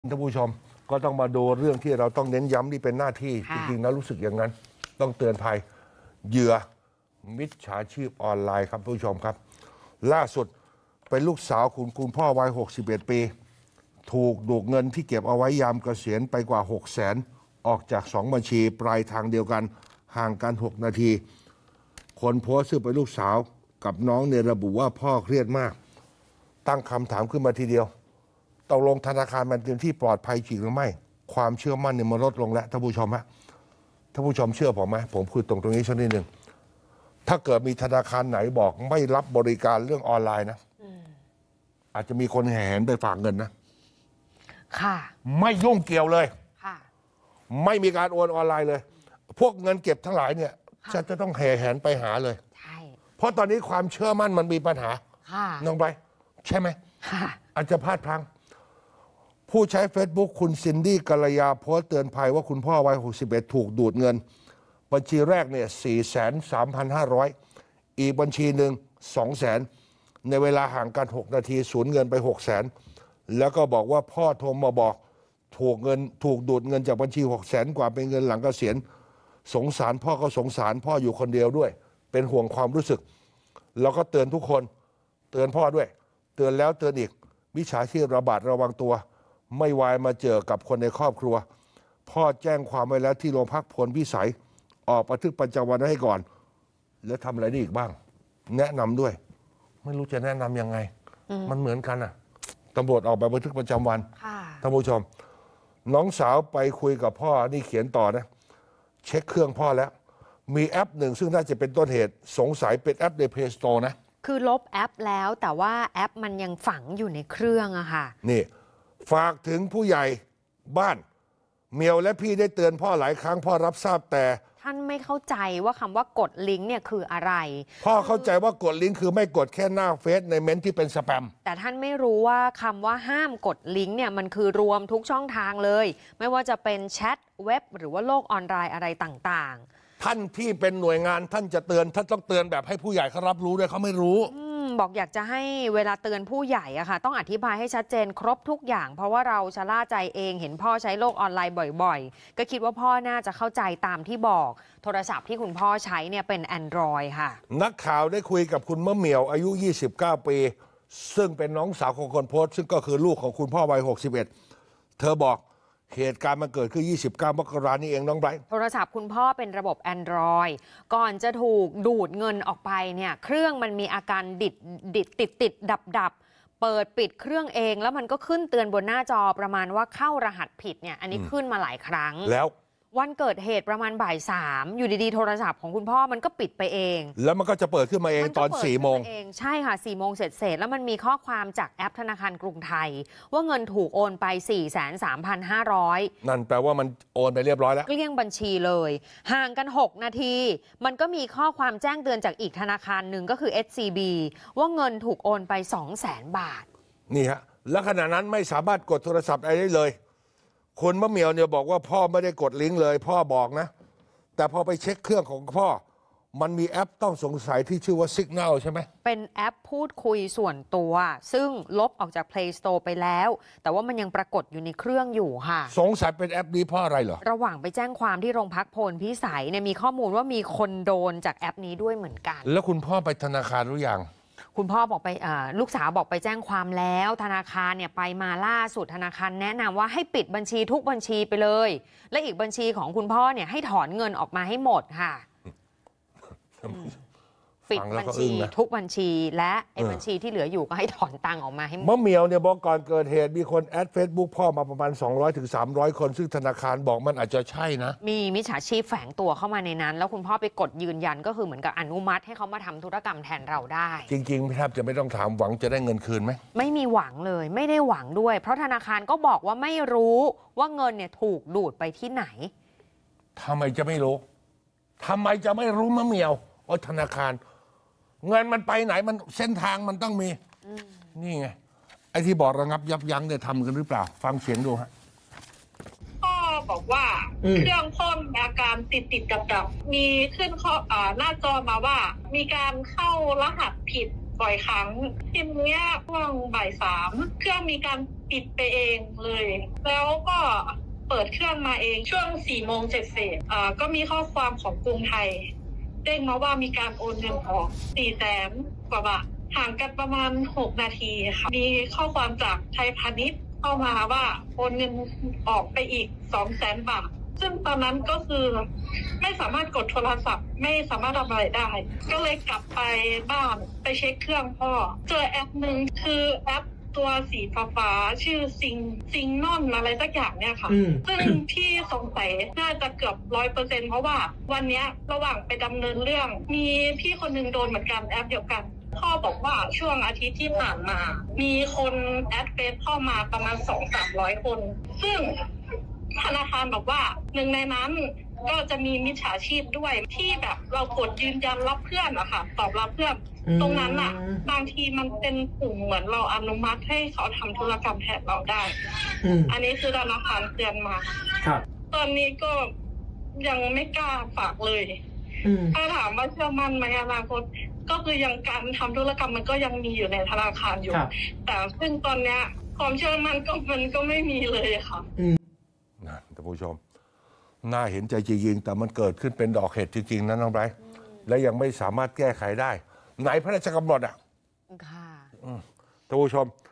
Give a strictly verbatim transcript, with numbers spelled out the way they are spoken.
ท่านผู้ชมก็ต้องมาดูเรื่องที่เราต้องเน้นย้ำที่เป็นหน้าที่จริงๆนะรู้สึกอย่างนั้นต้องเตือนภัยเหยื่อมิจฉาชีพออนไลน์ครับผู้ชมครับล่าสุดเป็นลูกสาวคุณคุณพ่อวัยหกสิบเอ็ดปีถูกดูดเงินที่เก็บเอาไว้ยามเกษียณไปกว่าหกแสนออกจากสองบัญชีปลายทางเดียวกันห่างกันหกนาทีคนโพสต์ซึ่งเป็นลูกสาวกับน้องเนี่ยระบุว่าพ่อเครียดมากตั้งคำถามขึ้นมาทีเดียวตกลงธนาคารมันเป็นที่ปลอดภัยจริงหรือไม่ความเชื่อมั่นเนี่ยมันลดลงแล้วท่านผู้ชมฮะท่านผู้ชมเชื่อผมไหมผมคุยตรงตรงนี้สักนิดหนึ่งถ้าเกิดมีธนาคารไหนบอกไม่รับบริการเรื่องออนไลน์นะอาจจะมีคนแห่แหนไปฝากเงินนะค่ะไม่ยุ่งเกี่ยวเลยค่ะไม่มีการโอนออนไลน์เลยพวกเงินเก็บทั้งหลายเนี่ยจะจะต้องแห่แหนไปหาเลยใช่เพราะตอนนี้ความเชื่อมั่นมันมีปัญหาค่ะน้องไบร์ทใช่ไหมค่ะอาจจะพลาดพลั้งผู้ใช้ เฟซบุ๊ก คุณซินดี้กัลยาโพสต์เตือนภัยว่าคุณพ่อวัยหกสิบเอ็ดถูกดูดเงินบัญชีแรกเนี่ย สี่แสนสามพันห้าร้อย อีกบัญชีหนึ่ง สองแสน ในเวลาห่างกันหกนาทีสูญเงินไป หกแสน แล้วก็บอกว่าพ่อโทรมาบอกถูกเงินถูกดูดเงินจากบัญชี หกแสน กว่าเป็นเงินหลังเกษียณสงสารพ่อก็สงสารพ่ออยู่คนเดียวด้วยเป็นห่วงความรู้สึกแล้วก็เตือนทุกคนเตือนพ่อด้วยเตือนแล้วเตือนอีกมิจฉาชีพระบาดระวังตัวไม่วายมาเจอกับคนในครอบครัวพ่อแจ้งความไว้แล้วที่โรงพักพลพิสัยออกบันทึกประจำวันให้ก่อนแล้วทำอะไรได้อีกบ้างแนะนำด้วยไม่รู้จะแนะนำยังไงมันเหมือนกันอ่ะตำรวจออกไปบันทึกประจำวันท่านผู้ชมน้องสาวไปคุยกับพ่อนี่เขียนต่อนะเช็คเครื่องพ่อแล้วมีแอปหนึ่งซึ่งน่าจะเป็นต้นเหตุสงสัยเป็นแอปใน เพลย์สโตร์ นะคือลบแอปแล้วแต่ว่าแอปมันยังฝังอยู่ในเครื่องอะค่ะนี่ฝากถึงผู้ใหญ่บ้านเมียวและพี่ได้เตือนพ่อหลายครั้งพ่อรับทราบแต่ท่านไม่เข้าใจว่าคำว่ากดลิงก์เนี่ยคืออะไรพ่อเข้าใจว่ากดลิงก์คือไม่กดแค่หน้าเฟซในเมนต์ที่เป็นสแปมแต่ท่านไม่รู้ว่าคำว่าห้ามกดลิงก์เนี่ยมันคือรวมทุกช่องทางเลยไม่ว่าจะเป็นแชทเว็บหรือว่าโลกออนไลน์อะไรต่างๆท่านที่เป็นหน่วยงานท่านจะเตือนท่านต้องเตือนแบบให้ผู้ใหญ่เขารับรู้ด้วยเขาไม่รู้บอกอยากจะให้เวลาเตือนผู้ใหญ่อะค่ะต้องอธิบายให้ชัดเจนครบทุกอย่างเพราะว่าเราชะล่าใจเองเห็นพ่อใช้โลกออนไลน์บ่อยๆก็คิดว่าพ่อน่าจะเข้าใจตามที่บอกโทรศัพท์ที่คุณพ่อใช้เนี่ยเป็น Android ค่ะนักข่าวได้คุยกับคุณมะเหมี่ยวอายุยี่สิบเก้าปีซึ่งเป็นน้องสาวของคนโพสต์ซึ่งก็คือลูกของคุณพ่อวัยหกสิบเอ็ดเธอบอกเหตุการณ์มันเกิดขึ้นยี่สิบเก้ามกราคมนี้เองน้องไบรท์โทรศัพท์คุณพ่อเป็นระบบ Android ก่อนจะถูกดูดเงินออกไปเนี่ยเครื่องมันมีอาการดิดดิดติดติดดับดับเปิดปิดเครื่องเองแล้วมันก็ขึ้นเตือนบนหน้าจอประมาณว่าเข้ารหัสผิดเนี่ยอันนี้ขึ้นมาหลายครั้งแล้ววันเกิดเหตุประมาณบ่ายสามอยู่ดีๆโทรศัพท์ของคุณพ่อมันก็ปิดไปเองแล้วมันก็จะเปิดขึ้นมาเองตอนสี่โมงใช่ค่ะสี่โมงเสร็จเสร็จแล้วมันมีข้อความจากแอปธนาคารกรุงไทยว่าเงินถูกโอนไป สี่แสนสามพันห้าร้อยนั่นแปลว่ามันโอนไปเรียบร้อยแล้วเกลี้ยงบัญชีเลยห่างกันหกนาทีมันก็มีข้อความแจ้งเตือนจากอีกธนาคารหนึ่งก็คือ เอส ซี บี ว่าเงินถูกโอนไป สองแสน บาทนี่ฮะแล้วขณะนั้นไม่สามารถกดโทรศัพท์อะไรได้เลยคุณมะเหมี่ยวเนี่ยบอกว่าพ่อไม่ได้กดลิงก์เลยพ่อบอกนะแต่พอไปเช็คเครื่องของพ่อมันมีแอปต้องสงสัยที่ชื่อว่า Signal ใช่ไหมเป็นแอปพูดคุยส่วนตัวซึ่งลบออกจาก Play Store ไปแล้วแต่ว่ามันยังปรากฏอยู่ในเครื่องอยู่ค่ะสงสัยเป็นแอปนี้เพราะอะไรเหรอระหว่างไปแจ้งความที่โรงพักพลพิสัยเนี่ยมีข้อมูลว่ามีคนโดนจากแอปนี้ด้วยเหมือนกันแล้วคุณพ่อไปธนาคารหรือยังคุณพ่อบอกไปลูกสาวบอกไปแจ้งความแล้วธนาคารเนี่ยไปมาล่าสุดธนาคารแนะนำว่าให้ปิดบัญชีทุกบัญชีไปเลยและอีกบัญชีของคุณพ่อเนี่ยให้ถอนเงินออกมาให้หมดค่ะปิดบัญชีทุกบัญชีและไอ้บัญชีที่เหลืออยู่ก็ให้ถอนตังค์ออกมาให้หมดมะเหมี่ยวเนี่ยบอกก่อนเกิดเหตุมีคนแอด Facebook พ่อมาประมาณ สองร้อยถึงสามร้อย คนซึ่งธนาคารบอกมันอาจจะใช่นะมีมิจฉาชีพแฝงตัวเข้ามาในนั้นแล้วคุณพ่อไปกดยืนยันก็คือเหมือนกับอนุมัติให้เขามาทำธุรกรรมแทนเราได้จริงๆแทบจะไม่ต้องถามหวังจะได้เงินคืนไหมไม่มีหวังเลยไม่ได้หวังด้วยเพราะธนาคารก็บอกว่าไม่รู้ว่าเงินเนี่ยถูกดูดไปที่ไหนทำไมจะไม่รู้ทำไมจะไม่รู้มะเหมี่ยวว่าธนาคารเงินมันไปไหนมันเส้นทางมันต้องมีนี่ไงไอ้ที่บอกระงับยับยั้งเนี่ยทำกันหรือเปล่าฟังเสียงดูฮะพ่อบอกว่าเครื่องพ่อมีอาการติดติดดับดับมีขึ้นข้อหน้าจอมาว่ามีการเข้ารหัสผิดบ่อยครั้งทีนี้ช่วงบ่ายสามเครื่องมีการปิดไปเองเลย แล้วก็เปิดเครื่องมาเองช่วงสี่โมงเจ็ดเศษอ่าก็มีข้อความของกรุงไทยเด้งมาว่ามีการโอนเงินออกสี่แสนกว่าบาทห่างกันประมาณหกนาทีค่ะมีข้อความจากไทยพาณิชย์เข้ามาว่าโอนเงินออกไปอีกสองแสนบาทซึ่งตอนนั้นก็คือไม่สามารถกดโทรศัพท์ไม่สามารถทำอะไรได้ก็เลยกลับไปบ้านไปเช็คเครื่องพ่อเจอแอปหนึ่งคือแอปตัวสีฟ้าๆชื่อซิงซิงนอนอะไรสักอย่างเนี่ยค่ะซึ่งที่สงสัยน่าจะเกือบร้อยเปอร์เซ็นต์เพราะว่าวันนี้ระหว่างไปดำเนินเรื่องมีพี่คนหนึ่งโดนเหมือนกันแอปเดียวกันพ่อบอกว่าช่วงอาทิตย์ที่ผ่านมามีคนแอดเฟซเข้ามาประมาณ สองถึงสามร้อย คนซึ่งธนาคารบอกว่าหนึ่งในนั้นก็จะมีมิจฉาชีพด้วยที่แบบเรากดยืนยันรับเพื่อนอะค่ะตอบรับเพื่อนตรงนั้นอะบางทีมันเป็นปุ่มเหมือนเราอนุมัติให้เขาทำธุรกรรมแทนเราได้อันนี้คือธนาคารเตือนมาตอนนี้ก็ยังไม่กล้าฝากเลยถ้าถามว่าเชื่อมั่นไหมอนาคตก็คือยังการทำธุรกรรมมันก็ยังมีอยู่ในธนาคารอยู่แต่ซึ่งตอนเนี้ยความเชื่อมั่นก็มันก็ไม่มีเลยค่ะนะท่านผู้ชมน่าเห็นใจจริงๆแต่มันเกิดขึ้นเป็นดอกเห็ดจริงๆนะน้องไบรท์และยังไม่สามารถแก้ไขได้ไหนพระราชกำหนดอ่ะค่ะท่านผู้ชม